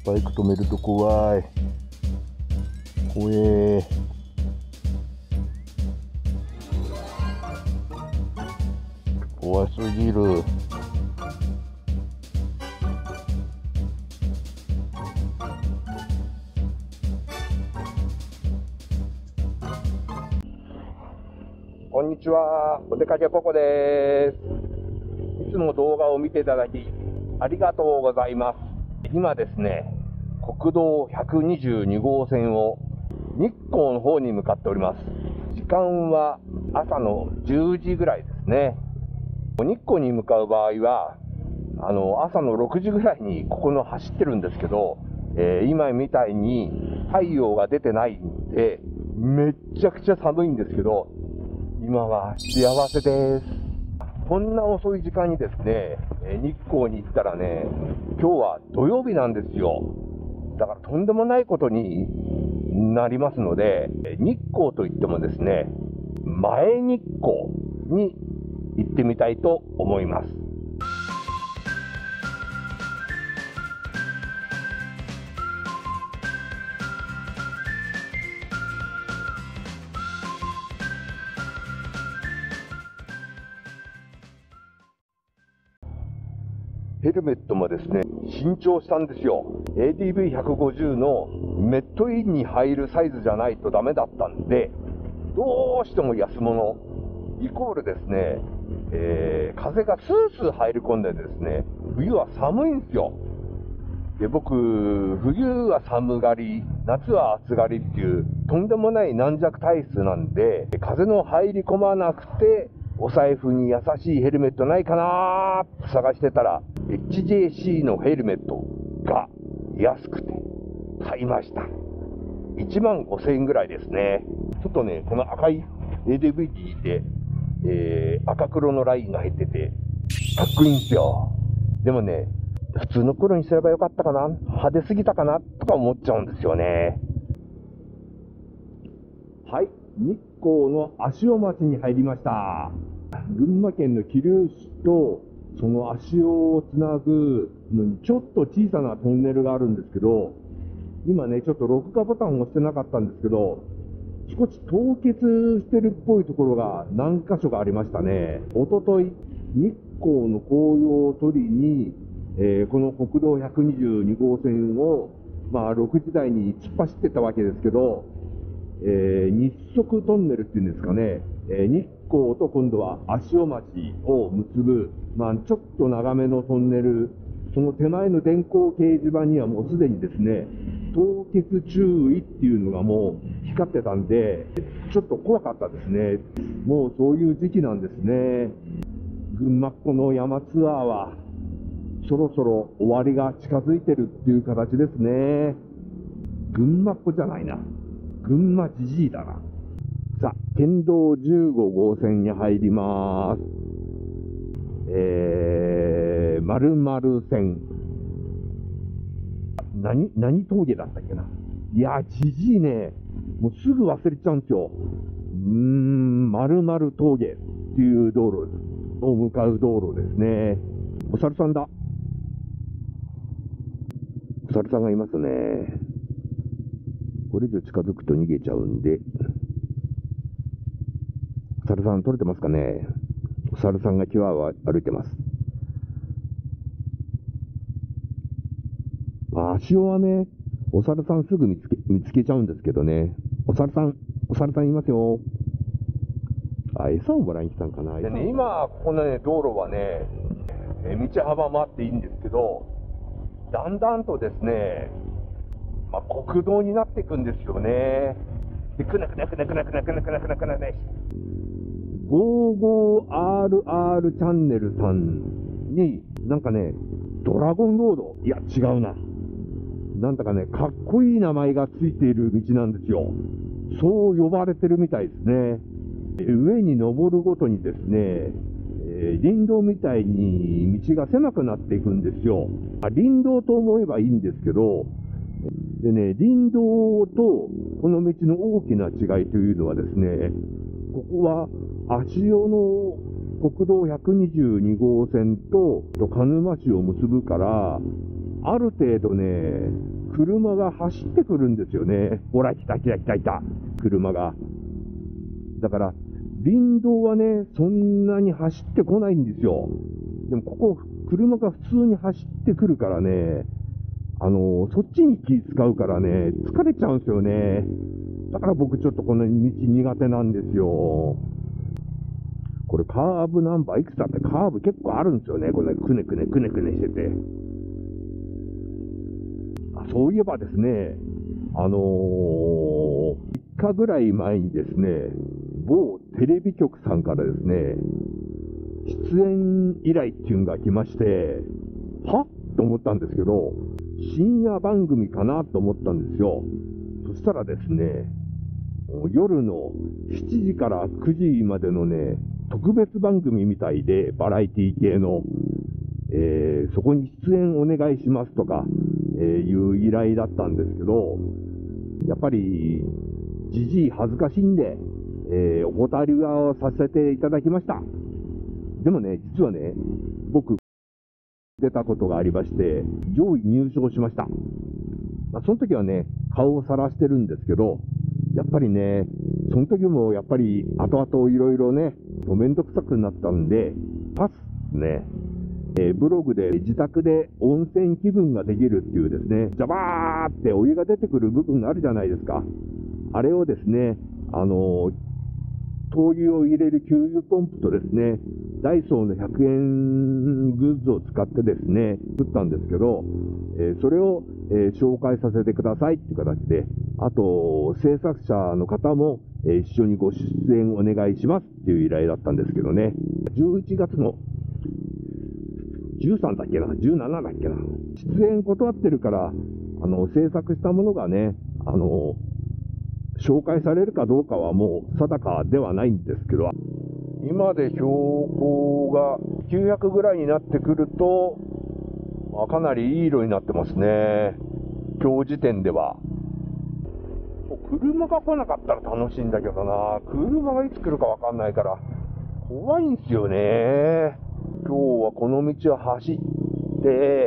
バイク止めると怖い。怖え。怖すぎる。こんにちは、お出かけポコです。いつも動画を見ていただきありがとうございます。今ですね、国道122号線を日光の方に向かっております。時間は朝の10時ぐらいですね。日光に向かう場合は朝の6時ぐらいにここの走ってるんですけど、今みたいに太陽が出てないんでめっちゃくちゃ寒いんですけど、今は幸せです。こんな遅い時間にですね、日光に行ったらね、今日は土曜日なんですよ。だからとんでもないことになりますので、日光といってもですね、前日光に行ってみたいと思います。ヘルメットもですね、新調したんですよ。ADV150 のメットインに入るサイズじゃないとダメだったんで、どうしても安物、イコールですね、風がスースー入り込んでですね、冬は寒いんですよ。で、僕、冬は寒がり、夏は暑がりっていう、とんでもない軟弱体質なんで、風の入り込まなくて、お財布に優しいヘルメットないかなーって探してたら、HJC のヘルメットが安くて買いました。15,000円ぐらいですね。ちょっとね、この赤い ADV で、赤黒のラインが入ってて、かっこいいんですよ。でもね、普通の黒にすればよかったかな、派手すぎたかなとか思っちゃうんですよね。はい、日光の足尾町に入りました。群馬県の桐生市とその足尾をつなぐのにちょっと小さなトンネルがあるんですけど、今ね、ちょっと録画ボタンを押してなかったんですけど、少し凍結してるっぽいところが何箇所かありましたね。おととい、日光の紅葉を取りに、この国道122号線を、6時台に突っ走ってたわけですけど、日側トンネルっていうんですかね、日光と今度は足尾町を結ぶ、ちょっと長めのトンネル、その手前の電光掲示板にはもうすでにですね、凍結注意っていうのがもう光ってたんで、ちょっと怖かったですね。もうそういう時期なんですね。群馬っ子の山ツアーは、そろそろ終わりが近づいてるっていう形ですね。群馬っ子じゃないな。群馬じじいだな。さあ、県道15号線に入ります。〇〇線。何峠だったっけな。いや、じじいね。もうすぐ忘れちゃうんですよ。〇〇峠っていう道路を向かう道路ですね。お猿さんだ。お猿さんがいますね。これ以上近づくと逃げちゃうんで。お猿さん撮れてますかね。お猿さんがキワは歩いてます。足尾はね、お猿さんすぐ見つけちゃうんですけどね。お猿さんいますよ。餌をもらいに来たんかな。でね、今、ここのね、道路はね、道幅もあっていいんですけど、だんだんとですね、国道になっていくんですよね。で、くなくなくなくなくなくなくなくなくなね。55RR チャンネルさんに、なんかね、ドラゴンロード、いや、違うな。なんだかね、かっこいい名前がついている道なんですよ。そう呼ばれてるみたいですね。上に登るごとにですね、林道みたいに道が狭くなっていくんですよ。林道と思えばいいんですけど、でね、林道とこの道の大きな違いというのはですね、ここは足尾の国道122号線と鹿沼市を結ぶから、 ある程度ね、車が走ってくるんですよね。ほら、来た、車が。だから、林道はね、そんなに走ってこないんですよ。でも、ここ、車が普通に走ってくるからね、そっちに気使うからね、疲れちゃうんですよね。だから僕ちょっとこの道苦手なんですよ。これカーブナンバーいくつだってカーブ結構あるんですよね。これくねくねしてて。そういえばですね、3日ぐらい前にですね、某テレビ局さんからですね、出演依頼っていうのが来まして、はと思ったんですけど、深夜番組かなと思ったんですよ。そしたらですね、夜の7時から9時までのね、特別番組みたいで、バラエティ系の、そこに出演お願いしますとか、いう依頼だったんですけど、やっぱり、じじい恥ずかしいんで、お断りはさせていただきました。でもね、実はね、僕、出たことがありまして、上位入賞しました。その時はね、顔を晒してるんですけど、やっぱりね、その時もやっぱり後々いろいろね、めんどくさくなったんで、パスね、ブログで自宅で温泉気分ができるっていうですね、ジャバーってお湯が出てくる部分があるじゃないですか。あれをですね、灯油を入れる給油ポンプとですね、ダイソーの100円グッズを使ってですね、作ったんですけど、それを、紹介させてくださいっていう形で、あと、制作者の方も、一緒にご出演お願いしますっていう依頼だったんですけどね、11月の13だっけな、17だっけな、出演断ってるから、制作したものがね、紹介されるかどうかはもう定かではないんですけど、今で標高が900ぐらいになってくると、かなりいい色になってますね。今日時点では。車が来なかったら楽しいんだけどな。車がいつ来るかわかんないから怖いんですよね。今日はこの道を走って、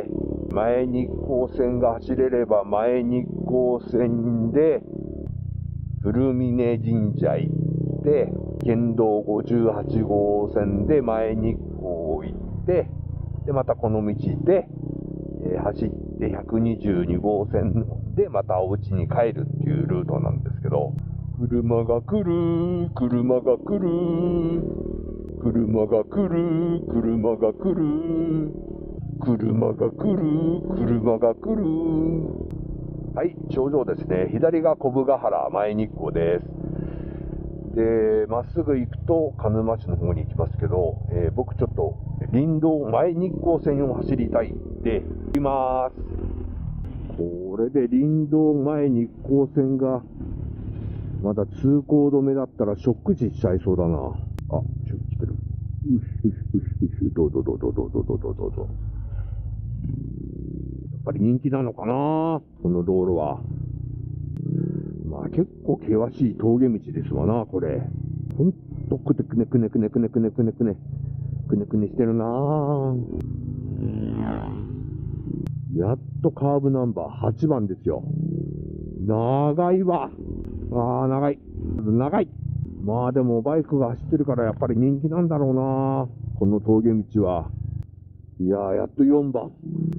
前日光線が走れれば前日光線で古峰神社行って、県道58号線で前日光行って、で、またこの道で、走って122号線でまたお家に帰るっていうルートなんですけど、車が来る、車が来る、車が来る、車が来る、車が来る、車が来る。はい、頂上ですね。左が小部ヶ原前日光です。で、まっすぐ行くと鹿沼市の方に行きますけど、僕ちょっと林道前日光線を走りたいって行きます。これで林道前日光線がまだ通行止めだったらショック死しちゃいそうだな。あ、来てる。どうぞ。やっぱり人気なのかな、この道路は。まあ結構険しい峠道ですわな、これ。ほんとくねしてるな。やっとカーブナンバー8番ですよ。長いわ。長い。まあでもバイクが走ってるからやっぱり人気なんだろうな、この峠道は。いやー、やっと4番。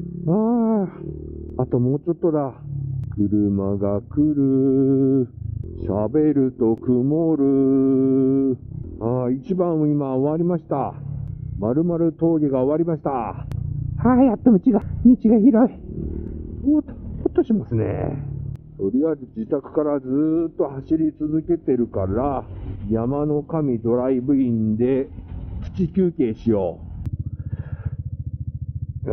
あともうちょっとだ。車が来る。喋ると曇る。1番今終わりました。丸々峠が終わりました。やっと道が広い。ほっとしますね。とりあえず自宅からずーっと走り続けてるから、山の神ドライブインでプチ休憩しよう。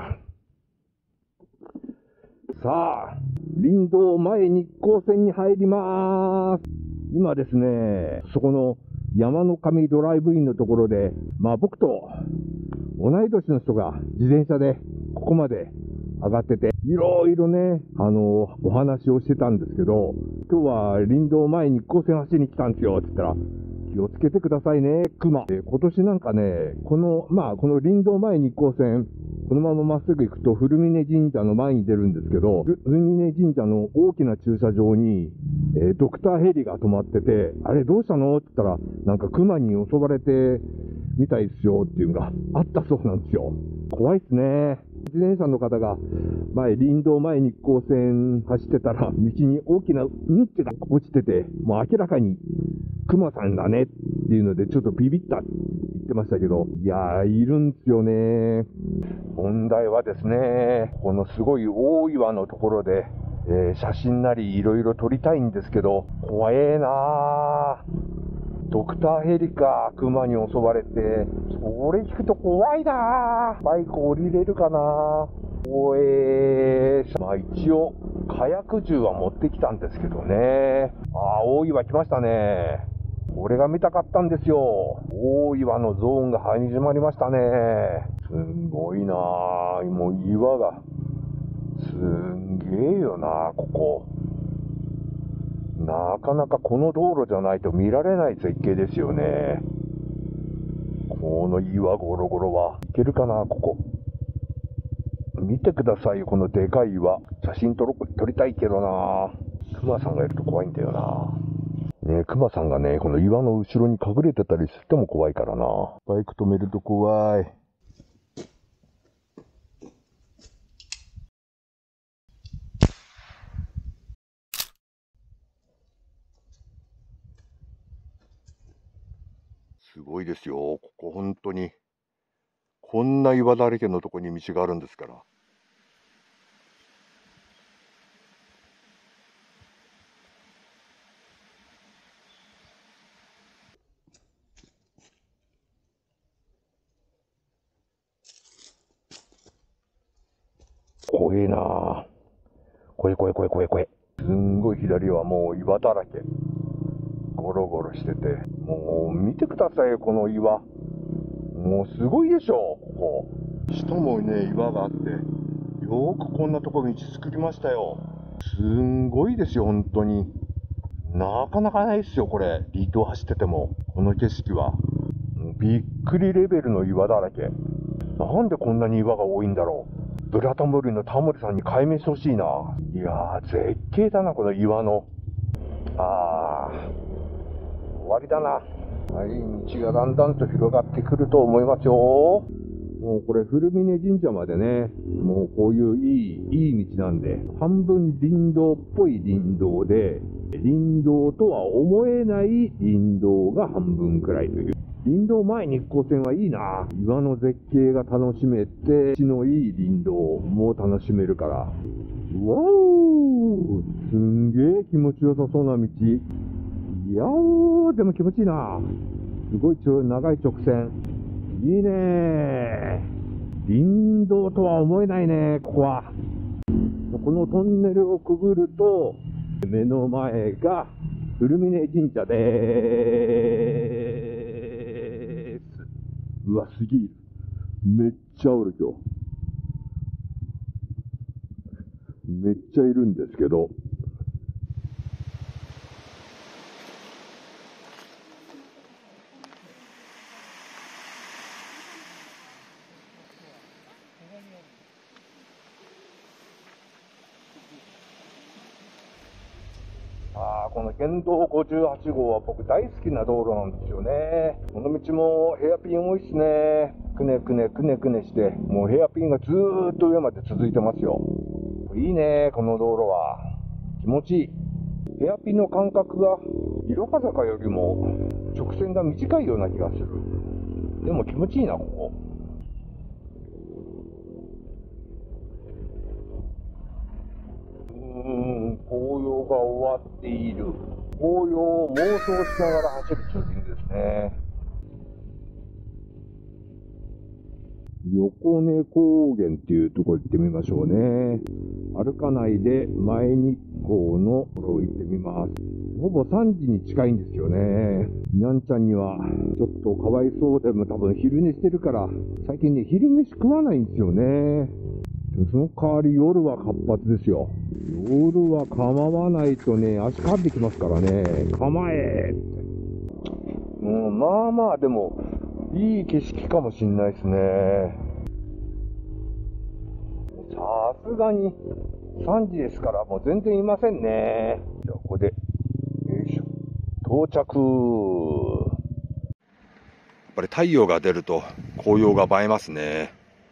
さあ、林道前日光線に入りまーす。今ですね、そこの山の神ドライブインのところで、僕と同い年の人が自転車でここまで上がってて、いろいろね、お話をしてたんですけど、今日は林道前日光線走りに来たんですよって言ったら、 気をつけてくださいね、熊。今年なんかね、この林道前日光線、このまままっすぐ行くと古峰神社の前に出るんですけど、古峰神社の大きな駐車場に、ドクターヘリが止まってて、あれどうしたのって言ったら、なんか熊に襲われてみたいですよっていうのがあったそうなんですよ。怖いっすね。自転車の方が林道前日光線走ってたら、道に大きなってが落ちてて、もう明らかに熊さんだねっていうので、ちょっとビビったって言ってましたけど、いやー、いるんですよね。問題はですね、このすごい大岩のところで、写真なりいろいろ撮りたいんですけど、怖えなー。ドクターヘリか、熊に襲われて、それ聞くと怖いなー。バイク降りれるかなー。怖えー。一応、火薬銃は持ってきたんですけどね。大岩来ましたね。これが見たかったんですよ。大岩のゾーンが始まりましたね。すんごいなぁ。もう岩が、すんげえよなぁ、ここ。なかなかこの道路じゃないと見られない絶景ですよね。この岩ゴロゴロは。いけるかな、ここ。見てくださいよ、このでかい岩。写真撮りたいけどなぁ。熊さんがいると怖いんだよなぁ。ね、熊さんがね、この岩の後ろに隠れてたりしても怖いからな。バイク止めると怖い。すごいですよ、ここ本当に。こんな岩だらけのとこに道があるんですから。怖えなぁ。怖え。すんごい左はもう岩だらけ。ゴロゴロしてて。もう見てくださいよ、この岩。もうすごいでしょ、ここ。下もね、岩があって。よくこんなとこ道作りましたよ。すんごいですよ、本当に。なかなかないですよ、これ。離島走ってても。この景色は。びっくりレベルの岩だらけ。なんでこんなに岩が多いんだろう。ブラタモリのタモリさんに解明してほしいな。いやー、絶景だな、この岩の。終わりだな。はい、道がだんだんと広がってくると思いますよ。もうこれ、古峰神社までね、もうこういういい道なんで、半分林道っぽい林道で、林道とは思えない林道が半分くらいという。林道前日光線はいいな。岩の絶景が楽しめて、地のいい林道も楽しめるから。わお、すんげえ気持ちよさそうな道。いやー、でも気持ちいいな。すごい長い直線。いいねー。林道とは思えないね、ここは。このトンネルをくぐると、目の前が古峰神社でーす。うわ、すげえ。めっちゃおる、今日。めっちゃいるんですけど。この県道58号は僕大好きな道路なんですよね。この道もヘアピン多いっすね。くねして、もうヘアピンがずーっと上まで続いてますよ。いいね、この道路は。気持ちいい。ヘアピンの間隔が、色ヶ坂よりも直線が短いような気がする。でも気持ちいいな、ここ。紅葉が終わっている。紅葉を妄想しながら走るツーリングですね。横根高原っていうところ行ってみましょうね。歩かないで前日光のところ行ってみます。ほぼ3時に近いんですよね。にゃんちゃんにはちょっとかわいそうでも多分昼寝してるから、最近ね、昼飯食わないんですよね。その代わり夜は活発ですよ。夜は構わないとね、足かんできますからね。構えって。 まあまあでもいい景色かもしれないですね。さすがに3時ですからもう全然いませんね。じゃあここで、よいしょ、到着。やっぱり太陽が出ると紅葉が映えますね。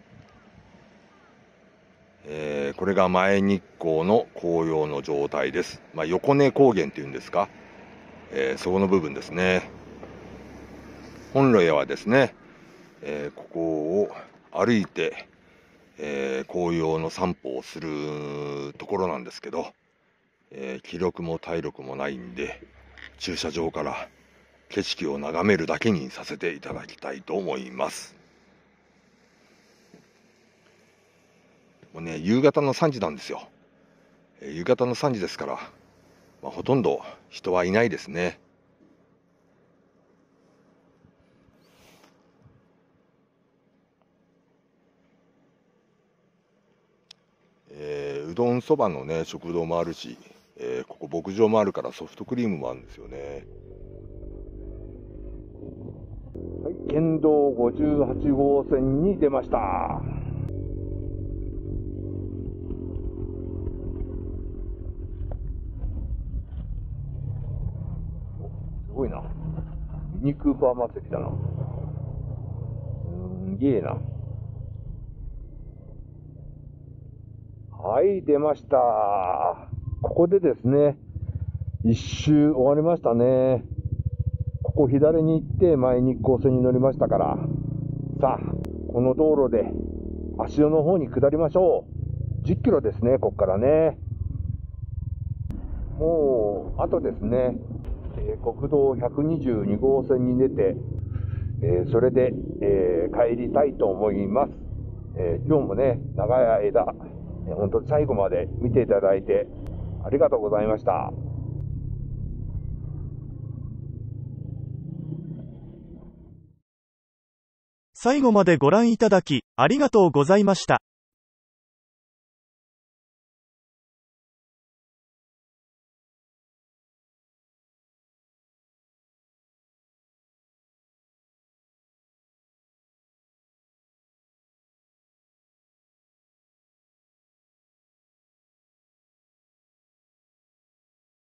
これが前日光の紅葉の状態です。横根高原っていうんですか、そこの部分ですね。本来はですね、ここを歩いて、紅葉の散歩をするところなんですけど、気力も体力もないんで、駐車場から景色を眺めるだけにさせていただきたいと思います。もうね、夕方の3時なんですよ。夕方の3時ですから、ほとんど人はいないですね。うどんそばのね、食堂もあるし、ここ牧場もあるからソフトクリームもあるんですよね。はい、県道58号線に出ました。すごいな。ミニクーパー祭りだな。すんげえな。はい、出ました。ここでですね、一周終わりましたね。ここ左に行って前日光線に乗りましたから、さあ、この道路で足尾の方に下りましょう。10キロですね、ここからね。もう、あとですね、国道122号線に出て、それで、帰りたいと思います。今日もね、長い間、本当に最後まで見ていただいてありがとうございました。 最後までご覧いただきありがとうございました。